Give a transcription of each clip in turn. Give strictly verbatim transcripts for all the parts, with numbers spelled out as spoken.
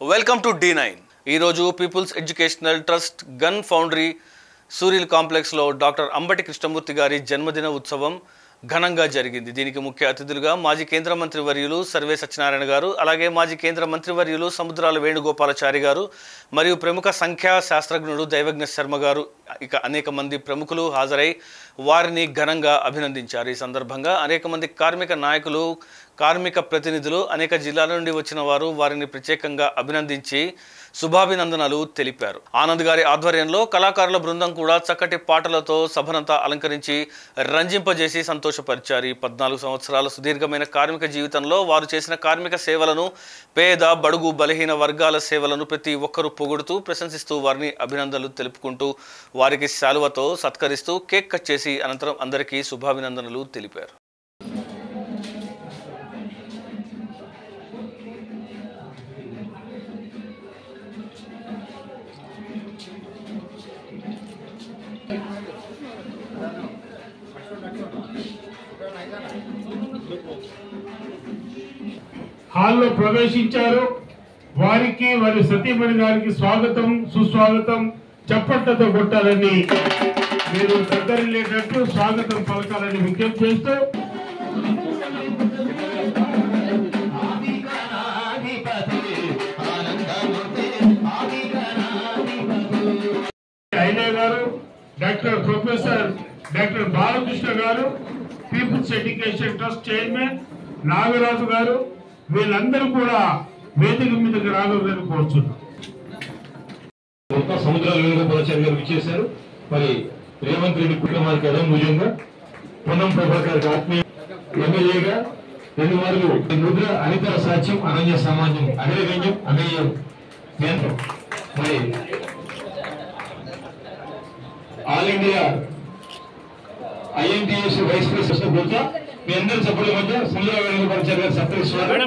Welcome to D nine. ఈరోజు people's educational trust gun foundry సూరిల్ కాంప్లెక్స్లో డాక్టర్ అంబటి కృష్ణమూర్తి గారి జన్మదిన ఉత్సవం ఘనంగా జరిగింది. దీనికి ముఖ్య అతిథులుగా మాజీ కేంద్ర మంత్రి వర్యులు సర్వే సత్యనారాయణ గారు, అలాగే మాజీ కేంద్ర మంత్రి వర్యులు సముద్రాల వేణుగోపాలాచారి గారు మరియు ప్రముఖ సంఖ్యా శాస్త్రజ్ఞుడు దైవజ్ఞ శర్మ గారు, ఇక అనేక మంది ప్రముఖులు హాజరై వారిని ఘనంగా అభినందించారు. ఈ సందర్భంగా అనేక మంది కార్మిక నాయకులు, కార్మిక ప్రతినిధులు, అనేక జిల్లాల నుండి వచ్చిన వారు వారిని ప్రత్యేకంగా అభినందించి శుభాభినందనలు తెలిపారు. ఆనంద్ గారి ఆధ్వర్యంలో కళాకారుల బృందం కూడా చక్కటి పాటలతో సభనంతా అలంకరించి రంజింపజేసి సంతోషపరిచారు. ఈ పద్నాలుగు సంవత్సరాల సుదీర్ఘమైన కార్మిక జీవితంలో వారు చేసిన కార్మిక సేవలను, పేద బడుగు బలహీన వర్గాల సేవలను ప్రతి ఒక్కరూ పొగుడుతూ ప్రశంసిస్తూ వారిని అభినందనలు తెలుపుకుంటూ వారికి శాలువతో సత్కరిస్తూ కేక్ కట్ చేసి అనంతరం అందరికీ శుభాభినందనలు తెలిపారు. హాల్లో ప్రవేశించారు. వారికి వారి సతీమణి గారికి స్వాగతం సుస్వాగతం చప్పట్లతో కొట్టాలని, మీరు దగ్గరలేటట్టు స్వాగతం పలకాలని విజ్ఞప్తి చేస్తూ ఐలే గారు, doctor professor doctor Balakrishna garu, people's education trust chairman Nagaraju garu, వీళ్ళందరూ కూడా వేదిక మీదకి రాగలని కోరుచున్నాం. సముద్రాల వేణుగోపాలాచారి గారు విచ్చేశారు. మరి రేవంత్ రెడ్డి కుటుంబానికి అదమూల్యంగా, పొన్నం ప్రభాకర్ ఆత్మీయ ఎమ్మెల్యేగా రెండు మార్లు ముద్ర అనితర సాధ్యం అనన్య సామాన్యం అగ్రగణ్యం అనయ్యం కేంద్రం. మరి all India INTS vice president బృంద మీ అందరి సభ్యుల మధ్య సముద్ర వేణుగోపాలాచారి గారు సత్కరిస్తున్నారు.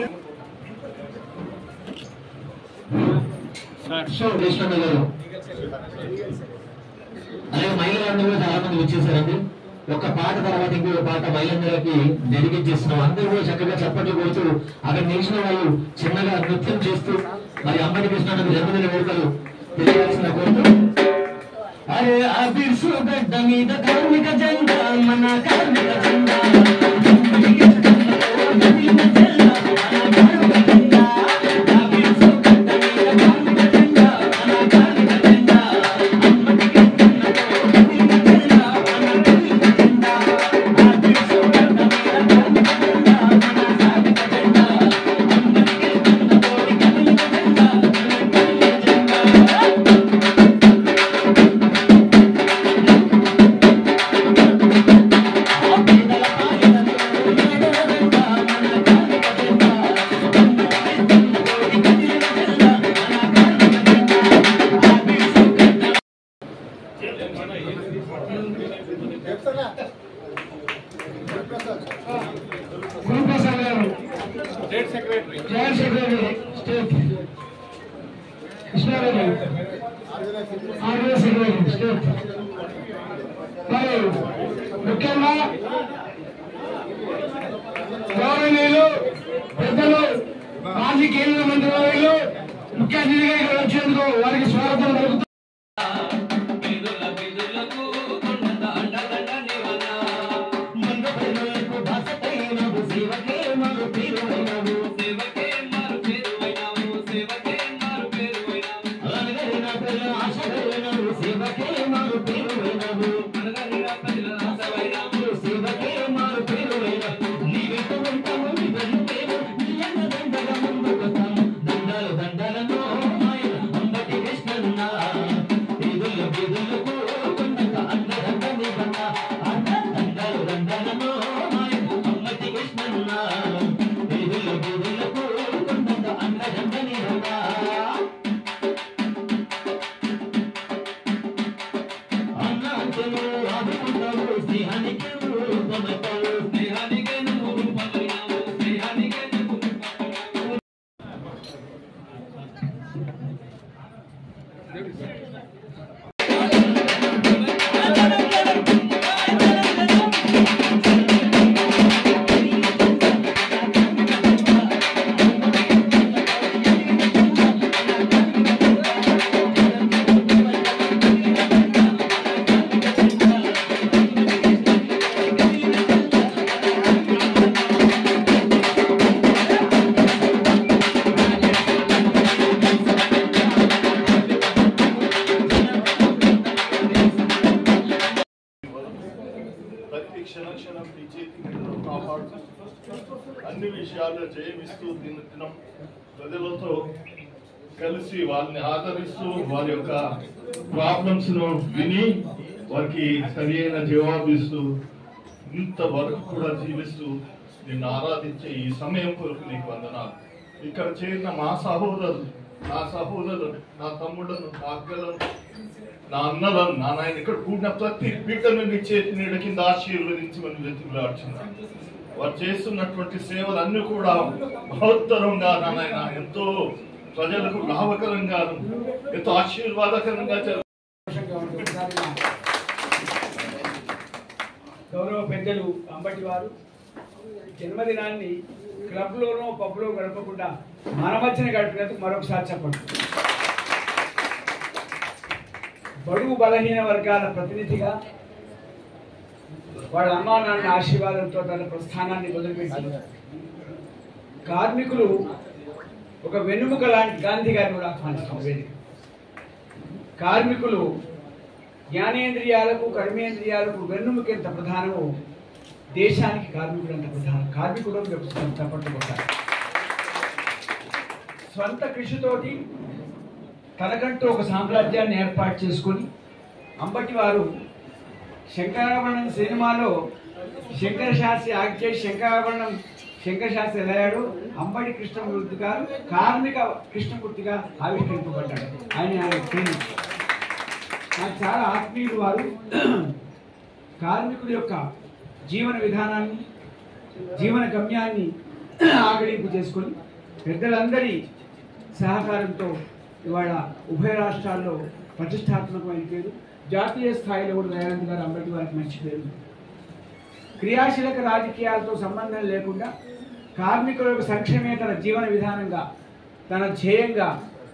అలాగే మహిళలందరూ కూడా చాలా మంది వచ్చేసారండి. ఒక పాట తర్వాత ఇంకొక పాట మహిళలందరికీ డెడికేట్ చేస్తున్నాం. అందరూ కూడా చక్కగా చప్పట్లు కొడుతూ అక్కడ నిలిచిన వాళ్ళు చిన్నగా నృత్యం చేస్తూ మరి అంబటి కృష్ణ జన్మదిన వేడుకలు తెలియాల్సిన కోరుతూ, అరే ఆ బిర్సు గడ్డ మీద కార్మిక జెండా, మన కార్మిక జెండా ముఖ్యంగా గౌరవనీయులు పెద్దలు మాజీ కేంద్ర మంత్రి వర్యులు ముఖ్య అతిథిగా ఇక్కడ వచ్చేందుకు వారికి స్వాగతం పలుకుతూ దినదినం నీ చేతి నీడలో కాపాడుతూ అన్ని విషయాల్లో జయమిస్తూ దినదినం ప్రజలతో కలిసి వాళ్ళని ఆదరిస్తూ వారి యొక్క ప్రాబ్లమ్స్ ను విని వారికి సరైన జవాబు ఇస్తూ ఇంతవరకు కూడా జీవిస్తూ నిన్ను ఆరాధించే ఈ సమయం కొరకు నీకు వందనాలు. ఇక్కడ చేరిన మా సహోదరులు, నా సహోదరులు, నా తమ్ముళ్ళను, నా అక్కలను, నా అన్నలను, నా నాయన ఇక్కడ కూడిన ప్రతి బిడ్డను నీ చేతి నీడ కింద ఆశీర్వదించి మనం వెతుకులాడుచున్నాం. వారు చేస్తున్నటువంటి సేవలన్నీ కూడా మహోత్తరంగా నాయన ఎంతో ప్రజలకు లాభకరంగా ఎంతో ఆశీర్వాదకరంగా గౌరవ పెద్దలు అంబటి వారు జన్మదినాన్ని క్లబ్లోనో పబ్లో గడపకుండా మన మధ్యన గడిపినందుకు మరొకసారి చెప్పండి. బడుగు బలహీన వర్గాల ప్రతినిధిగా వాళ్ళ అమ్మా నాన్న ఆశీర్వాదంతో తన ప్రస్థానాన్ని మొదలుపెట్టి కార్మికులు ఒక వెన్నుముక లాంటి గాంధీ గారిని కూడా ఆహ్వానిస్తాం. వేదిక కార్మికులు జ్ఞానేంద్రియాలకు కర్మేంద్రియాలకు వెన్నుముక ఎంత ప్రధానమో దేశానికి కార్మికుడు అంత ప్రధానం. కార్మికుడు తప్పట్టు కొట్టాలి. స్వంత కృషితోటి తనకంటూ ఒక సామ్రాజ్యాన్ని ఏర్పాటు చేసుకొని అంబటి వారు శంకరాభరణం సినిమాలో శంకర శాస్త్రి యాక్ట్ చేసి శంకరాభరణం శంకర శాస్త్రి వెళ్ళాడు. అంబటి కృష్ణమూర్తి గారు కార్మిక కృష్ణమూర్తిగా ఆవిష్కరింపబడ్డాడు. ఆయన ఆయన ట్రైనింగ్ నాకు చాలా ఆత్మీయులు. వారు కార్మికుల యొక్క జీవన విధానాన్ని, జీవన గమ్యాన్ని ఆగడింపు చేసుకొని పెద్దలందరి సహకారంతో ఇవాళ ఉభయ రాష్ట్రాల్లో ప్రతిష్టాత్మకమైన పేరు, జాతీయ స్థాయిలో కూడా దయానంద్ గారు అంబటి వారికి మంచి పేరు. క్రియాశీలక రాజకీయాలతో సంబంధం లేకుండా కార్మికుల యొక్క సంక్షేమే తన జీవన విధానంగా, తన ధ్యేయంగా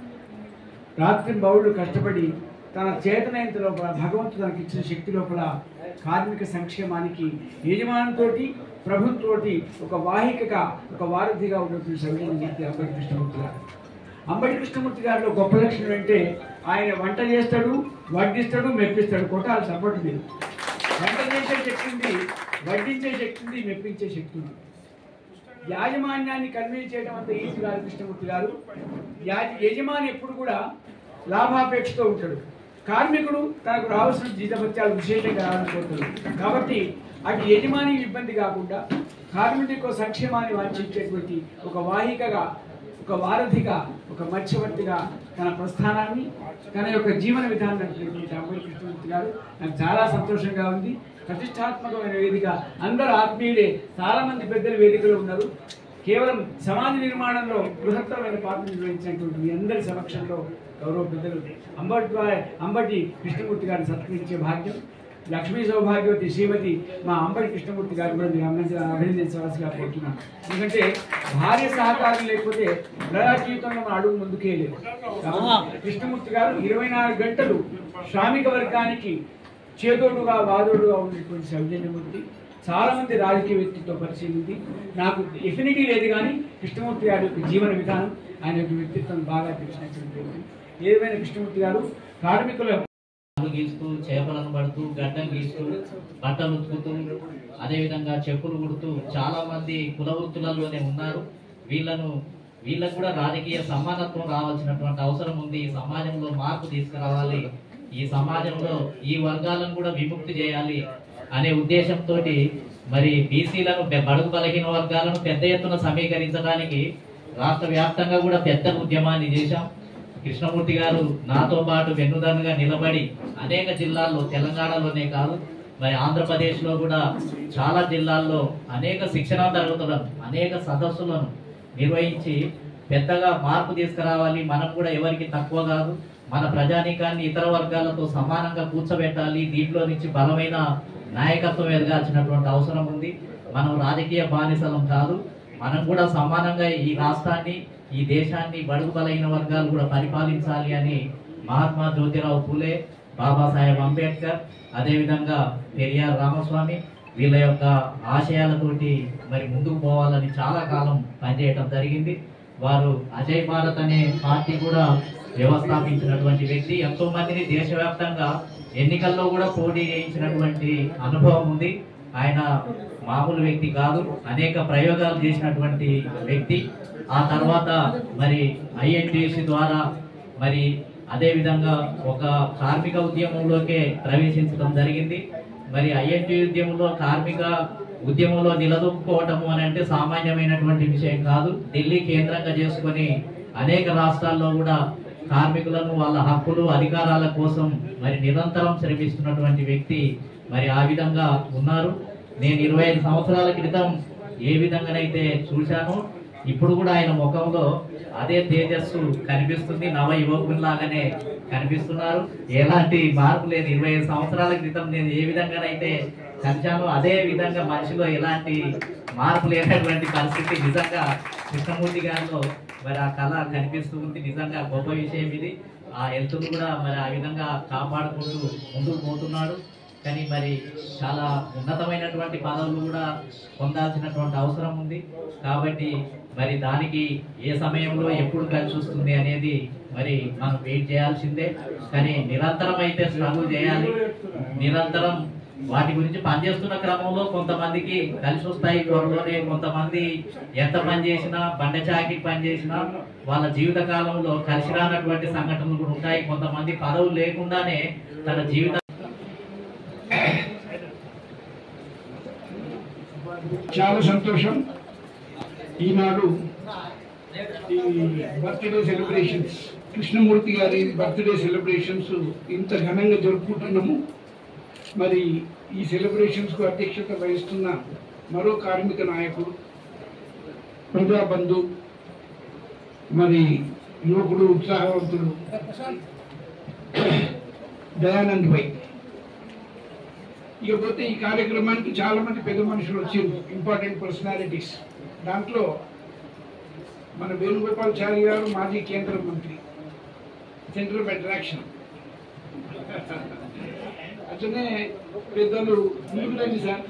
రాత్రి బౌళ్ళు కష్టపడి తన చేతనైనంత లోపల భగవంతుడు తనకి ఇచ్చిన శక్తి లోపల కార్మిక సంక్షేమానికి యజమానంతో ప్రభుత్వంతో ఒక వాహికగా, ఒక వారధిగా ఉన్నటువంటి సౌజన్యమూర్తి అంబటి కృష్ణమూర్తి గారు. అంబటి కృష్ణమూర్తి గారిలో గొప్ప లక్షణం అంటే ఆయన వంట చేస్తాడు, వడ్డిస్తాడు, మెప్పిస్తాడు. కొట్టాలి సపోర్ట్ మీరు. వంట చేసే శక్తి ఉంది, వడ్డించే శక్తి ఉంది, మెప్పించే శక్తి ఉంది. యాజమాన్యాన్ని కన్విన్స్ చేయడం అంత ఈజీ కాదు కృష్ణమూర్తి గారు. యజమాని ఎప్పుడు కూడా లాభాపేక్షతో ఉంటాడు. కార్మికుడు తనకు రావాల్సిన జీతభత్యాలు విశేషంగా రావాలనుకుంటున్నాడు. కాబట్టి అటు యజమాని ఇబ్బంది కాకుండా కార్మికుడికి సంక్షేమాన్ని వాంఛించేటువంటి ఒక వాహికగా, ఒక వారధిగా, ఒక మధ్యవర్తిగా తన ప్రస్థానాన్ని, తన యొక్క జీవన విధానాన్ని నడిపినటువంటి అంబటి కృష్ణమూర్తి గారు నాకు చాలా సంతోషంగా ఉంది. ప్రతిష్టాత్మకమైన వేదిక, అందరూ ఆత్మీయులే, చాలా మంది పెద్దలు వేదికలో ఉన్నారు. కేవలం సమాజ నిర్మాణంలో బృహత్తరమైన పాత్ర నిర్వహించినటువంటి మీ అందరి సమక్షంలో గౌరవ పెద్దలు అంబటి అంబటి కృష్ణమూర్తి గారిని సత్కరించే భాగ్యం లక్ష్మీ సౌభాగ్యవతి శ్రీమతి మా అంబటి కృష్ణమూర్తి గారు కూడా మీరు అభినందించవలసిగా కోరుతున్నాను. ఎందుకంటే భార్య సహకారం లేకపోతే ప్రజా జీవితంలో మన అడుగు ముందుకే లేదు. కృష్ణమూర్తి గారు ఇరవై నాలుగు గంటలు శ్రామిక వర్గానికి చేదోడుగా వాదోడుగా ఉన్నటువంటి సౌజన్యమూర్తి. చాలా మంది రాజకీయ వ్యక్తితో పరిచయం ఉంది. నాకు ఎఫినిటీ లేదు, కానీ కృష్ణమూర్తి గారి యొక్క జీవన విధానం, ఆయన యొక్క వ్యక్తిత్వం బాగా తెలిసినటువంటి ఏదైనా కృష్ణమూర్తి గారు కార్మికుల గీస్తూ, చేపలను పడుతూ, గడ్డం గీస్తూ, బట్టలు ఉతుకుతూ, అదేవిధంగా చెప్పులు కుడుతూ చాలా మంది కుల వృత్తులలోనే ఉన్నారు. వీళ్ళను వీళ్ళకు కూడా రాజకీయ సమానత్వం రావాల్సినటువంటి అవసరం ఉంది. ఈ సమాజంలో మార్పు తీసుకురావాలి, ఈ సమాజంలో ఈ వర్గాలను కూడా విముక్తి చేయాలి అనే ఉద్దేశంతో మరి బీసీలను, బడుగు బలహీన వర్గాలను పెద్ద ఎత్తున సమీకరించడానికి రాష్ట్ర వ్యాప్తంగా కూడా పెద్ద ఉద్యమాన్ని చేశాం. కృష్ణమూర్తి గారు నాతో పాటు వెన్నుదన్నుగా నిలబడి అనేక జిల్లాల్లో, తెలంగాణలోనే కాదు మరి ఆంధ్రప్రదేశ్లో కూడా చాలా జిల్లాల్లో అనేక శిక్షణా తరగతులను, అనేక సదస్సులను నిర్వహించి పెద్దగా మార్పు తీసుకురావాలి. మనం కూడా ఎవరికి తక్కువ కాదు, మన ప్రజానీకాన్ని ఇతర వర్గాలతో సమానంగా కూర్చోబెట్టాలి. దీంట్లో నుంచి బలమైన నాయకత్వం ఎదగాల్సినటువంటి అవసరం ఉంది. మనం రాజకీయ బానిసలం కాదు, మనం కూడా సమానంగా ఈ రాష్ట్రాన్ని, ఈ దేశాన్ని బడుగు బలైన వర్గాలు కూడా పరిపాలించాలి అని మహాత్మా జ్యోతిరావు పూలే, బాబాసాహెబ్ అంబేద్కర్, అదేవిధంగా పెరియార్ రామస్వామి వీళ్ళ యొక్క ఆశయాలతోటి మరి ముందుకు పోవాలని చాలా కాలం పనిచేయటం జరిగింది. వారు అజయ్ భారత్ అనే పార్టీ కూడా వ్యవస్థాపించినటువంటి వ్యక్తి. ఎంతో మందిని దేశవ్యాప్తంగా ఎన్నికల్లో కూడా పోటీ చేయించినటువంటి అనుభవం ఉంది. ఆయన మామూలు వ్యక్తి కాదు, అనేక ప్రయోగాలు చేసినటువంటి వ్యక్తి. ఆ తర్వాత మరి ఐఎన్టీసీ ద్వారా మరి అదేవిధంగా ఒక కార్మిక ఉద్యమంలోకే ప్రవేశించడం జరిగింది. మరి ఐఎన్టీ ఉద్యమంలో కార్మిక ఉద్యమంలో నిలదొక్కుకోవటము అని అంటే సామాన్యమైనటువంటి విషయం కాదు. ఢిల్లీ కేంద్రంగా చేసుకొని అనేక రాష్ట్రాల్లో కూడా కార్మికులను వాళ్ళ హక్కులు అధికారాల కోసం మరి నిరంతరం శ్రమిస్తున్నటువంటి వ్యక్తి మరి ఆ విధంగా ఉన్నారు. నేను ఇరవై ఐదు సంవత్సరాల క్రితం ఏ విధంగానైతే చూశానో ఇప్పుడు కూడా ఆయన ముఖంలో అదే తేజస్సు కనిపిస్తుంది. నవ యువకుల్లాగానే కనిపిస్తున్నారు. ఎలాంటి మార్పు లేదు. ఇరవై ఐదు సంవత్సరాల క్రితం నేను ఏ విధంగానైతే కలిశానో అదే విధంగా మనిషిలో ఎలాంటి మార్పు లేనటువంటి పరిస్థితి నిజంగా కృష్ణమూర్తి గారిలో మరి ఆ కళ కనిపిస్తూ ఉంది. నిజంగా గొప్ప విషయం ఇది. ఆ హెల్త్ కూడా మరి ఆ విధంగా కాపాడుకుంటూ ముందుకు పోతున్నాడు. కానీ మరి చాలా ఉన్నతమైనటువంటి పదవులు కూడా పొందాల్సినటువంటి అవసరం ఉంది. కాబట్టి మరి దానికి ఏ సమయంలో ఎప్పుడు కలిసి వస్తుంది అనేది మరి మనం వెయిట్ చేయాల్సిందే. కానీ నిరంతరం అయితే స్ట్రగుల్ చేయాలి. నిరంతరం వాటి గురించి పనిచేస్తున్న క్రమంలో కొంతమందికి కలిసి వస్తాయి త్వరలోనే. కొంతమంది ఎంత పని చేసినా, బండ చాకి పని చేసినా వాళ్ళ జీవిత కాలంలో కలిసి రానటువంటి సంఘటనలు కూడా ఉంటాయి. కొంతమంది పదవులు లేకుండానే తన జీవిత చాలా సంతోషం. ఈనాడు ఈ బర్త్డే సెలబ్రేషన్స్, కృష్ణమూర్తి గారి బర్త్డే సెలబ్రేషన్స్ ఇంత ఘనంగా జరుపుకుంటున్నాము. మరి ఈ సెలబ్రేషన్స్కు అధ్యక్షత వహిస్తున్న మరో కార్మిక నాయకుడు, ప్రజాబంధు, మరి యువకుడు, ఉత్సాహవంతుడు దయానంద్ భాయ్. ఇకపోతే ఈ కార్యక్రమానికి చాలా మంది పెద్ద మనుషులు వచ్చారు, ఇంపార్టెంట్ పర్సనాలిటీస్. దాంట్లో మన వేణుగోపాల్చారి గారు మాజీ కేంద్ర మంత్రి, సెంటర్ ఆఫ్ అట్రాక్షన్. అట్లనే పెద్దలు ముందురండి సార్,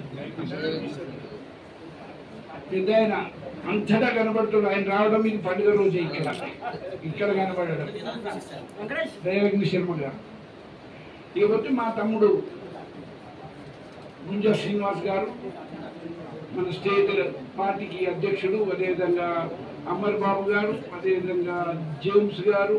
పెద్ద ఆయన అంతటా కనబడుతుంది. ఆయన రావడం ఇది పండుగ రోజు. ఇక్కడ ఇక్కడ కనబడడం దయాలక్ష్మి శర్మ గారు. ఇకపోతే మా తమ్ముడు గుంజా శ్రీనివాస్ గారు, మన స్టేట్ పార్టీకి అధ్యక్షుడు. అదేవిధంగా అమర్ బాబు గారు, అదేవిధంగా జేమ్స్ గారు,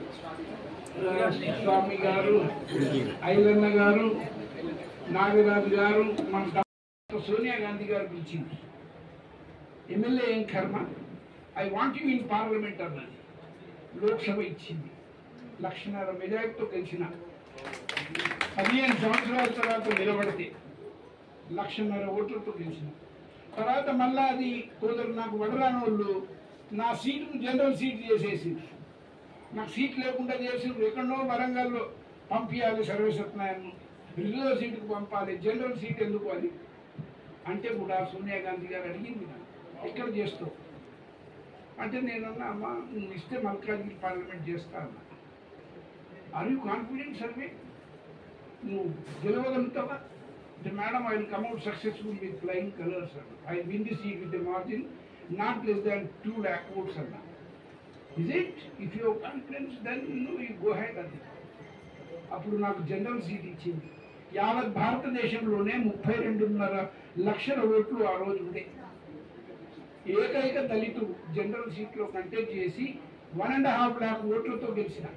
స్వామి గారు, ఐలన్న గారు, నాగరాజు గారు, మన సోనియా గాంధీ గారు పిలిచింది. ఎమ్మెల్యే ఏం కర్మ, I want you in parliament అన్నది. లోక్సభ ఇచ్చింది. లక్షన్నర మెజార్టీతో గెలిచిన పదిహేను సంవత్సరాల తర్వాత నిలబడితే లక్షన్నర ఓట్లతో గెలిచిన తర్వాత మళ్ళా అది కుదరు. నాకు వడరాని వాళ్ళు నా సీటును జనరల్ సీట్ చేసేసి, నాకు సీట్ లేకుండా చేసి ఎక్కడో వరంగల్లో పంపించాలి సర్వసత్నాయన్ను, రిజర్వ్ సీటుకు పంపాలి, జనరల్ సీట్ ఎందుకు అది అంటే కూడా సోనియా గాంధీ గారు అడిగింది, ఎక్కడ చేస్తావు అంటే నేనన్నా, అమ్మ నువ్వు ఇస్తే మల్కాజ్గిరి పార్లమెంట్ చేస్తా అన్నా. ఆర్ యూ కాన్ఫిడెంట్ సర్వే, నువ్వు గెలవగలుగుతావా అంటే madam I will come out successful with flying colours అన్న. I win the seat with the margin not less than two lakh votes అన్న. Is it if you confidence then you you go ahead అది. అప్పుడు నాకు general seat ఇచ్చింది. యావత్ భారతదేశంలోనే ముప్పై రెండున్నర లక్షల ఓట్లు ఆ రోజు ఉండే. ఏకైక దళితు జనరల్ సీట్లో కంటెస్ట్ చేసి వన్ అండ్ హాఫ్ ల్యాక్ ఓట్లతో గెలిచిన.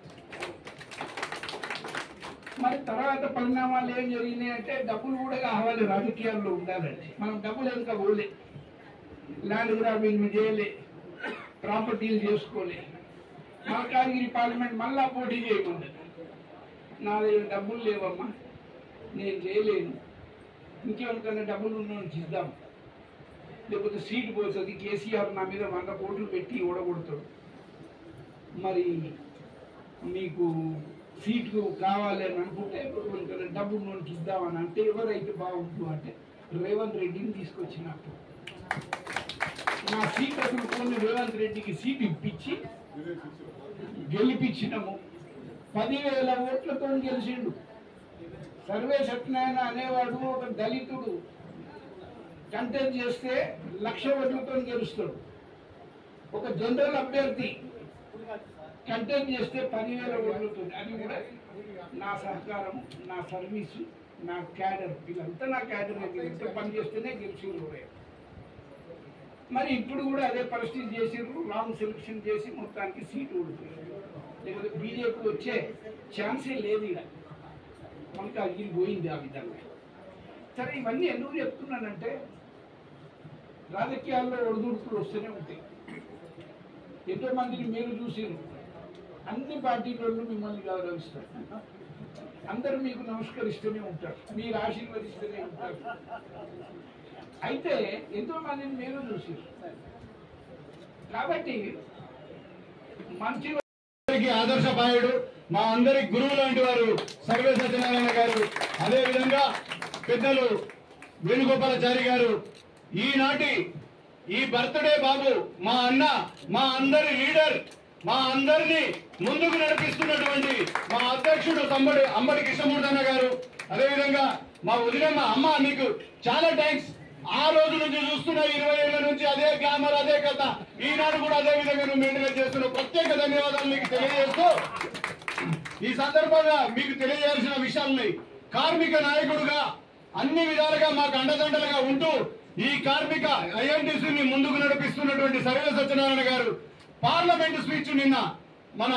మరి తర్వాత పరిణామాలు ఏం జరిగినాయి అంటే డబ్బులు కూడా కావాలి, రాజకీయాల్లో ఉండాలండి. మనం డబ్బులు ఇంకా పోలే, ల్యాండ్ గ్రాబింగ్ చేయలే, ప్రాపర్టీలు చేసుకోలే. మల్కాజ్గిరి పార్లమెంట్ మళ్ళా పోటీ చేయకుండా నా దగ్గర డబ్బులు లేవమ్మా, నేను చేయలేను, ఇంకెవరికైనా డబ్బులు ఉన్నోనికి ఇద్దాం, లేకపోతే సీట్ పోతుంది. కేసీఆర్ నా మీద వంద కోట్లు పెట్టి ఓడగొడతాడు, మరి మీకు సీటు కావాలి అని అనుకుంటే డబ్బు నోనికి ఇద్దామని అంటే ఎవరైతే బాగుంటుంది అంటే రేవంత్ రెడ్డిని తీసుకొచ్చినప్పుడు నా సీట్ అసలు కొన్ని రేవంత్ రెడ్డికి సీట్ ఇప్పించి గెలిపించినాము. పదివేల ఓట్లతో గెలిచిండు. సర్వే సత్యనారాయణ అనేవాడు ఒక దళితుడు కంటెస్ట్ చేస్తే లక్ష ఓట్లతో గెలుస్తాడు. ఒక జనరల్ అభ్యర్థి కంటెస్ట్ చేస్తే పదివేల ఓట్లతో, అది కూడా నా సహకారం, నా సర్వీసు, నా క్యాడర్, వీళ్ళంతా నా క్యాడర్ ఎంత పని చేస్తేనే గెలిచిరు. మరి ఇప్పుడు కూడా అదే పరిస్థితి చేసిర్రు, రాంగ్ సెలక్షన్ చేసి మొత్తానికి సీటు ఓడిపోయారు. లేకపోతే బీజేపీ వచ్చే ఛాన్సే లేదు. ఇక మనకి అది పోయింది ఆ విధంగా. సరే, ఇవన్నీ ఎందుకు చెప్తున్నానంటే రాజకీయాల్లో ఒడిదుడుకులు వస్తూనే ఉంటాయి. ఎంతో మందిని మీరు చూసిరు, అన్ని పార్టీలలో మిమ్మల్ని గౌరవిస్తారు, అందరూ మీకు నమస్కరిస్తూనే ఉంటారు, మీరు ఆశీర్వదిస్తూనే ఉంటారు. అయితే ఎంతో మందిని మీరు చూసిరు. కాబట్టి మంచి ఆదర్శపాయుడు, మా అందరి గురువు లాంటి వారు సర్వే సత్యనారాయణ గారు, అదేవిధంగా పెద్దలు వేణుగోపాలాచారి గారు, ఈనాటి ఈ బర్త్డే బాబు మా అన్న, మా అందరి లీడర్, మా అందరినీ ముందుకు నడిపిస్తున్నటువంటి మా అధ్యక్షుడు తమ్ముడు అంబటి కృష్ణమూర్తి అన్న గారు, అదేవిధంగా మా వదిలేమ్మ అమ్మ, మీకు చాలా థ్యాంక్స్. ఆ రోజు నుంచి చూస్తున్న ఇరవై ఏళ్ల నుంచి అదే గ్లామర్, అదే కథ, ఈనాడు కూడా అదే విధంగా నువ్వు మెయింటైన్ చేస్తున్న ప్రత్యేక ధన్యవాదాలు మీకు తెలియజేస్తూ, ఈ సందర్భంగా మీకు తెలియజేయాల్సిన విషయాలని, కార్మిక నాయకుడుగా అన్ని విధాలుగా మాకు అండదండలుగా ఉంటూ ఈ కార్మిక ఐఎన్టీసీని ముందుకు నడిపిస్తున్నటువంటి సర్వే సత్యనారాయణ గారు పార్లమెంట్ స్పీచ్ నిన్న మన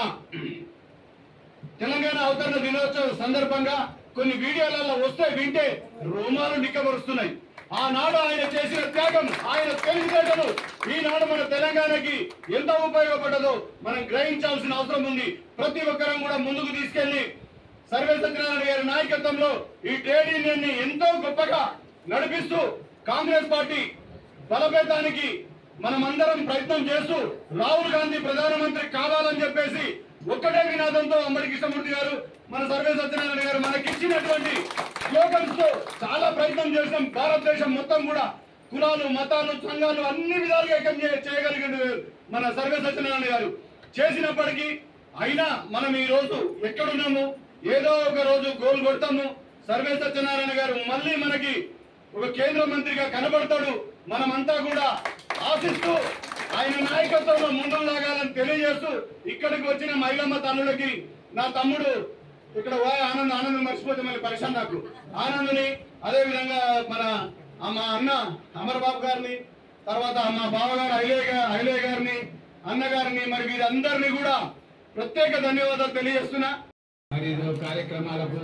తెలంగాణ అవతరణ దినోత్సవం సందర్భంగా కొన్ని వీడియోలలో వస్తే వింటే రోమాలు నిక్కబరుస్తున్నాయి. ఆనాడు ఆయన చేసిన త్యాగం, ఆయన తెలివితేటలు ఈనాడు మన తెలంగాణకి ఎంత ఉపయోగపడ్డదో మనం గ్రహించాల్సిన అవసరం ఉంది. ప్రతి ఒక్కరం కూడా ముందుకు తీసుకెళ్లి సర్వే సత్యనారాయణ గారి నాయకత్వంలో ఈ ట్రేడ్ యూనియన్ ని ఎంతో గొప్పగా నడిపిస్తూ కాంగ్రెస్ పార్టీ బలపేతానికి మనమందరం ప్రయత్నం చేస్తూ రాహుల్ గాంధీ ప్రధానమంత్రి కావాలని చెప్పేసి ఒక్కటే నినాదంతో అంబటి కృష్ణమూర్తి గారు, మన సర్వే సత్యనారాయణ గారు మనకిచ్చినటువంటి స్లోగన్స్ తో చాలా ప్రయత్నం చేసాం. భారతదేశం మొత్తం కూడా కులాలు, మతాలు, సంఘాలు అన్ని విధాలుగా ఏకం చేయగలిగిన మన సర్వే సత్యనారాయణ గారు చేసినప్పటికీ అయినా మనం ఈ రోజు ఎక్కడున్నాము, ఏదో ఒక రోజు గోల్ కొడతాము. సర్వే సత్యనారాయణ గారు మళ్ళీ మనకి ఒక కేంద్ర మంత్రిగా కనబడతాడు. మనమంతా కూడా ఆశిస్తూ ఆయన నాయకత్వంలో ముందుకు లాగాలని తెలియజేస్తూ, ఇక్కడికి వచ్చిన మహిళమ్మ తల్లులకి నా తమ్ముడు ఇక్కడ ఆనంద్ ఆనంద్ మర్చిపోతే మళ్ళీ పరిశ్రమ నాకు ఆనంద్ని, అదేవిధంగా మన మా అన్న అమర్బాబు గారిని, తర్వాత మా బావగారు ఐలే ఐలే గారిని, అన్నగారిని, మరి వీరందరినీ కూడా ప్రత్యేక ధన్యవాదాలు తెలియజేస్తున్నా. మరి కార్యక్రమాలకు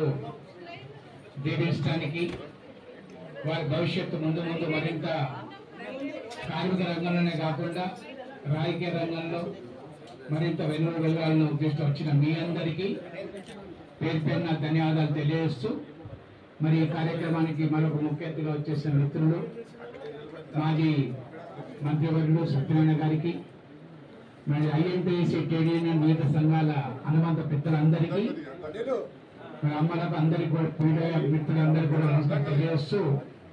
దీవించడానికి వారి భవిష్యత్తు ముందు ముందు మరింత కార్మిక రంగంలోనే కాకుండా రాజకీయ రంగంలో మరింత వెన్నులు వెళ్ళాలని ఉద్దేశంతో వచ్చిన మీ అందరికీ పేరు పేరున ధన్యవాదాలు తెలియజేస్తూ, మరి ఈ కార్యక్రమానికి మరొక ముఖ్య అతిథిగా వచ్చేసిన మిత్రులు మాజీ మంత్రివర్యులు సత్యనారాయణ గారికి, మరి ఐఎన్టీసీ ట్రేడ్ యూనియన్ వివిధ సంఘాల అనుబంధ పెద్దలందరికీ, మరి అమ్మలకు అందరికీ కూడా పీడియా మిత్రులందరికీ కూడా నమస్కారం తెలియజేస్తూ,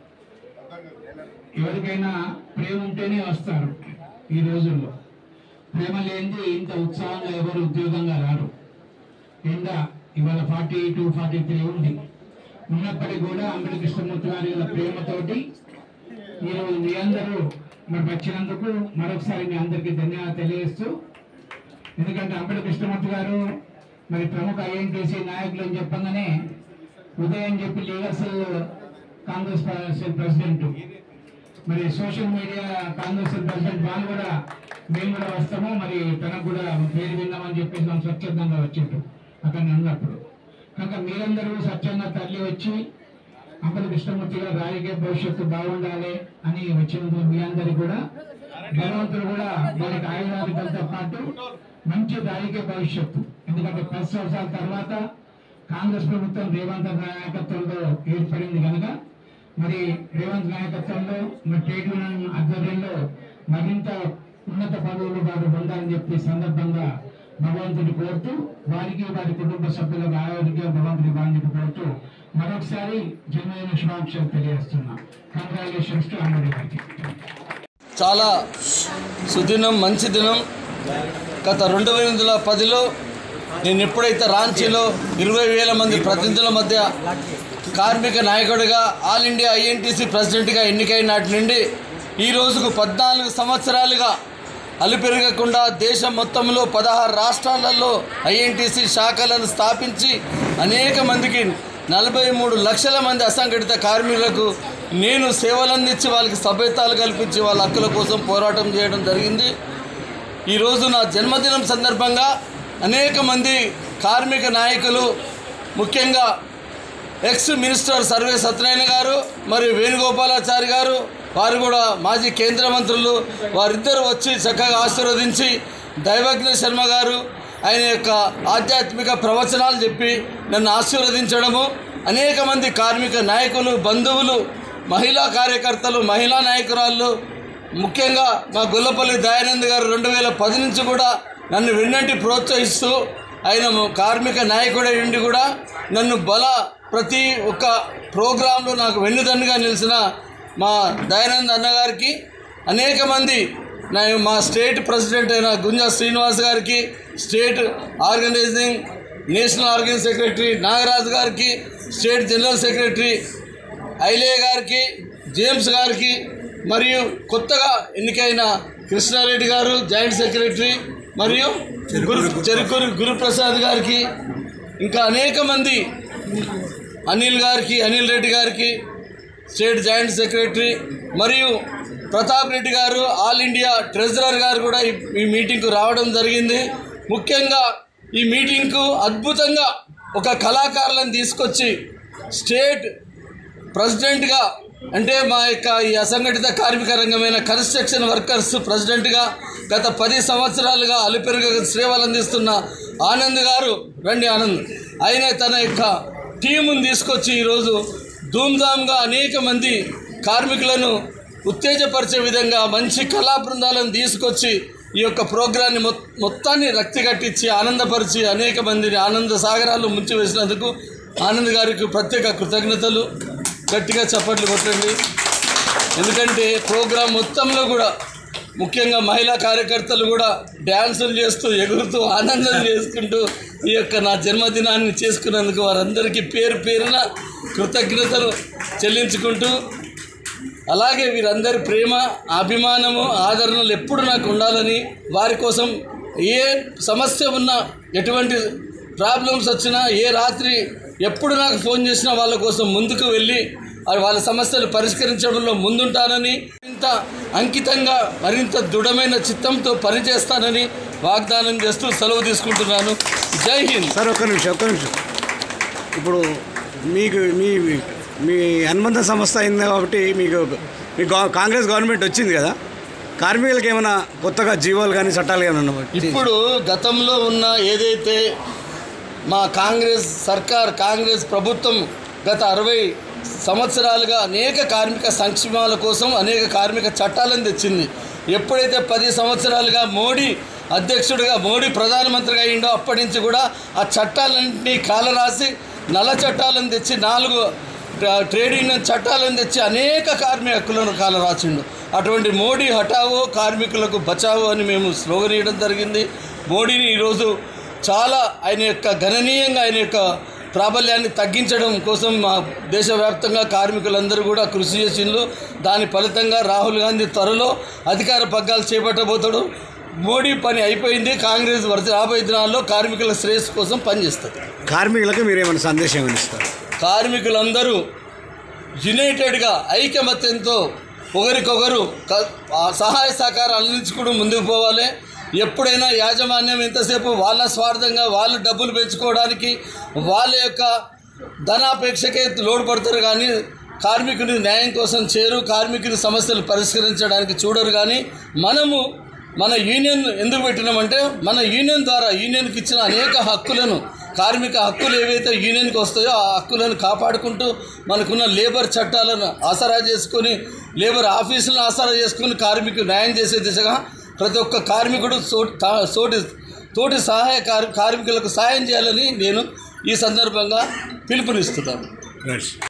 ఎవరికైనా ప్రేమ ఉంటేనే వస్తారు. ఈ రోజుల్లో ప్రేమ లేనిది ఇంత ఉత్సాహంగా ఎవరు ఉద్యోగంగా రారు. కింద ఇవాళ ఫార్టీ టూ ఫార్టీ త్రీ ఉంది, ఉన్నప్పటికీ కూడా అంబటి కృష్ణమూర్తి గారి ప్రేమతోటి ఈరోజు మీ అందరూ మరి వచ్చినందుకు మరొకసారి మీ అందరికీ ధన్యవాదాలు తెలియజేస్తూ, ఎందుకంటే అంబటి కృష్ణమూర్తి గారు మరి ప్రముఖ ఐఎన్టీసీ నాయకులు అని చెప్పగానే ఉదయం చెప్పి legal cell Congress cell president, మరి social media Congress cell president వాళ్ళు కూడా మేము కూడా వస్తాము, మరి తనకు కూడా పేరు విన్నామని చెప్పేసి మనం స్వచ్ఛందంగా వచ్చిండ్రు అక్కడ ఉన్నప్పుడు. కనుక మీరందరూ స్వచ్ఛంగా తల్లి వచ్చి అంబటి కృష్ణమూర్తి గారు రాజకీయ భవిష్యత్తు బాగుండాలి అని వచ్చినందుకు మీ అందరికీ కూడా భగవంతుడు కూడా వారికి ఆయుధాలతో పాటు మంచి రాజకీయ భవిష్యత్తు. ఎందుకంటే పది సంవత్సరాల తర్వాత కాంగ్రెస్ ప్రభుత్వం రేవంత్ నాయకత్వంలో ఏర్పడింది కనుక మరి రేవంత్ నాయకత్వంలో మరి ట్రేడ్ యూనియన్ ఆధ్వర్యంలో మరింత ఉన్నత పదవులు వారు పొందాలని చెప్పి సందర్భంగా భగవంతుని కోరుతూ, వారికి వారి కుటుంబ సభ్యులకు ఆరోగ్య భగవంతుని వారిని కోరుతూ మరొకసారి జన్మదిన శుభాకాంక్షలు తెలియజేస్తున్నా. కంగ్రాచులేషన్స్ టు అంబటి గారికి. చాలా సుదినం, మంచి దినం. గత రెండు వేల పదిలో నేను ఎప్పుడైతే రాంచీలో ఇరవై వేల మంది ప్రతినిధుల మధ్య కార్మిక నాయకుడిగా ఆల్ ఇండియా ఐఎన్టీసీ ప్రెసిడెంట్గా ఎన్నికైన నాటి నుండి ఈ రోజుకు పద్నాలుగు సంవత్సరాలుగా అలుపెరగకుండా దేశం మొత్తంలో పదహారు రాష్ట్రాలలో ఐఎన్టీసీ శాఖలను స్థాపించి అనేక మందికి నలభై మూడు లక్షల మంది అసంఘటిత కార్మికులకు నేను సేవలు అందించి వాళ్ళకి సభ్యతాలు కల్పించి వాళ్ళ హక్కుల కోసం పోరాటం చేయడం జరిగింది. ఈరోజు నా జన్మదినం సందర్భంగా అనేక మంది కార్మిక నాయకులు, ముఖ్యంగా ఎక్స్ మినిస్టర్ సర్వే సత్యనారాయణ గారు మరియు వేణుగోపాలాచారి గారు, వారు కూడా మాజీ కేంద్ర మంత్రులు, వారిద్దరూ వచ్చి చక్కగా ఆశీర్వదించి, దైవజ్ఞ శర్మ గారు ఆయన యొక్క ఆధ్యాత్మిక ప్రవచనాలు చెప్పి నన్ను ఆశీర్వదించడము, అనేక మంది కార్మిక నాయకులు, బంధువులు, మహిళా కార్యకర్తలు, మహిళా నాయకురాళ్ళు, ముఖ్యంగా మా గొల్లపల్లి దయానంద్ గారు రెండు వేల పది నుంచి కూడా నన్ను వెన్నంటి ప్రోత్సహిస్తూ ఆయన కార్మిక నాయకుడే ఉండి కూడా నన్ను బల ప్రతి ఒక్క ప్రోగ్రాంలో నాకు వెన్నుదన్నుగా నిలిచిన మా దయానంద్ అన్నగారికి, అనేక మంది నా మా స్టేట్ ప్రెసిడెంట్ అయిన గుంజా Srinivas garu, state organising national organising secretary Nagaraju garu, state general secretary ఐలే గారికి, జేమ్స్ గారికి, మరియు కొత్తగా ఎన్నికైన కృష్ణారెడ్డి గారు జాయింట్ సెక్రటరీ, మరియు గురు చెరుకూరు గురుప్రసాద్ గారికి, ఇంకా అనేక మంది అనిల్ గారికి, అనిల్ రెడ్డి గారికి స్టేట్ జాయింట్ సెక్రటరీ, మరియు ప్రతాప్ రెడ్డి గారు ఆల్ ఇండియా ట్రెజరర్ గారు కూడా ఈ మీటింగ్కు రావడం జరిగింది. ముఖ్యంగా ఈ మీటింగ్కు అద్భుతంగా ఒక కళాకారులను తీసుకొచ్చి స్టేట్ ప్రెసిడెంట్గా, అంటే మా యొక్క ఈ అసంఘటిత కార్మిక రంగమైన కన్స్ట్రక్షన్ వర్కర్స్ ప్రెసిడెంట్గా గత పది సంవత్సరాలుగా అలుపెరుగ సేవలు అందిస్తున్న ఆనంద్ గారు, రండి ఆనంద్, ఆయన తన యొక్క టీమును తీసుకొచ్చి ఈరోజు ధూమ్ధామ్గా అనేక మంది కార్మికులను ఉత్తేజపరిచే విధంగా మంచి కళా బృందాలను తీసుకొచ్చి ఈ యొక్క ప్రోగ్రాన్ని మొత్తాన్ని రక్తి కట్టించి ఆనందపరిచి అనేక మందిని ఆనంద సాగరాలు ముంచివేసినందుకు ఆనంద్ గారికి ప్రత్యేక కృతజ్ఞతలు. గట్టిగా చప్పట్లు కొట్టండి. ఎందుకంటే ప్రోగ్రాం మొత్తంలో కూడా ముఖ్యంగా మహిళా కార్యకర్తలు కూడా డ్యాన్సులు చేస్తూ ఎగురుతూ ఆనందం చేసుకుంటూ ఈ యొక్క నా జన్మదినాన్ని చేసుకున్నందుకు వారందరికీ పేరు పేరున కృతజ్ఞతలు చెల్లించుకుంటూ, అలాగే వీరందరి ప్రేమ, అభిమానము, ఆదరణలు ఎప్పుడు నాకు ఉండాలని, వారి కోసం ఏ సమస్య ఉన్నా, ఎటువంటి ప్రాబ్లమ్స్ వచ్చినా, ఏ రాత్రి ఎప్పుడు నాకు ఫోన్ చేసినా వాళ్ళ కోసం ముందుకు వెళ్ళి వాళ్ళ సమస్యలు పరిష్కరించడంలో ముందుంటానని, మరింత అంకితంగా మరింత దృఢమైన చిత్తంతో పనిచేస్తానని వాగ్దానం చేస్తూ సెలవు తీసుకుంటున్నాను. జై హింద్. సార్ ఒక్క నిమిషం ఒక్క నిమిషం ఇప్పుడు మీకు మీ మీ అనుబంధ సంస్థ అయింది కాబట్టి మీకు మీ కాంగ్రెస్ గవర్నమెంట్ వచ్చింది కదా, కార్మికులకు ఏమైనా కొత్తగా జీవోలు కానీ చట్టాలు కానీ ఉన్నాయి? ఇప్పుడు గతంలో ఉన్న ఏదైతే మా కాంగ్రెస్ సర్కార్, కాంగ్రెస్ ప్రభుత్వం గత అరవై సంవత్సరాలుగా అనేక కార్మిక సంక్షేమాల కోసం అనేక కార్మిక చట్టాలను తెచ్చింది. ఎప్పుడైతే పది సంవత్సరాలుగా మోడీ అధ్యక్షుడిగా, మోడీ ప్రధానమంత్రిగా అయ్యిండో అప్పటి నుంచి కూడా ఆ చట్టాలన్నింటినీ కాలరాసి నల్ల చట్టాలను తెచ్చి, నాలుగు ట్రేడ్ యూనియన్ చట్టాలను తెచ్చి అనేక కార్మిక హక్కులను కాలరాచిండు. అటువంటి మోడీ హఠావో కార్మికులకు బచావో అని మేము స్లోగన్ ఇవ్వడం జరిగింది. మోడీని ఈరోజు చాలా ఆయన యొక్క గణనీయంగా ఆయన యొక్క ప్రాబల్యాన్ని తగ్గించడం కోసం మా దేశవ్యాప్తంగా కార్మికులందరూ కూడా కృషి చేసిండ్రు. దాని ఫలితంగా రాహుల్ గాంధీ త్వరలో అధికార పగ్గాలు చేపట్టబోతాడు. మోడీ పని అయిపోయింది. కాంగ్రెస్ వరుస రాబోయే దినాల్లో కార్మికుల శ్రేయస్సు కోసం పనిచేస్తుంది. కార్మికులకు మీరేమైనా సందేశం ఇస్తారు? కార్మికులందరూ యునైటెడ్గా ఐకమత్యంతో ఒకరికొకరు సహాయ సహకారాలు అందించుకుంటూ ముందుకు పోవాలి. ఎప్పుడైనా యాజమాన్యం ఎంతసేపు వాళ్ళ స్వార్థంగా వాళ్ళు డబ్బులు పెంచుకోవడానికి, వాళ్ళ యొక్క ధనాపేక్షకే లోటుపడతారు కానీ కార్మికుని న్యాయం కోసం చేరు, కార్మికుని సమస్యలు పరిష్కరించడానికి చూడరు. కానీ మనము మన యూనియన్ ఎందుకు పెట్టినామంటే, మన యూనియన్ ద్వారా యూనియన్కి ఇచ్చిన అనేక హక్కులను, కార్మిక హక్కులు ఏవైతే యూనియన్కి వస్తాయో ఆ హక్కులను కాపాడుకుంటూ మనకున్న లేబర్ చట్టాలను ఆసరా చేసుకొని, లేబర్ ఆఫీసులను ఆసరా చేసుకొని కార్మికులు న్యాయం చేసే దిశగా ప్రతి ఒక్క కార్మికుడు తోటి తోటి సహాయ కార్మికులకు సాయం చేయాలని నేను ఈ సందర్భంగా పిలుపునిస్తున్నాను.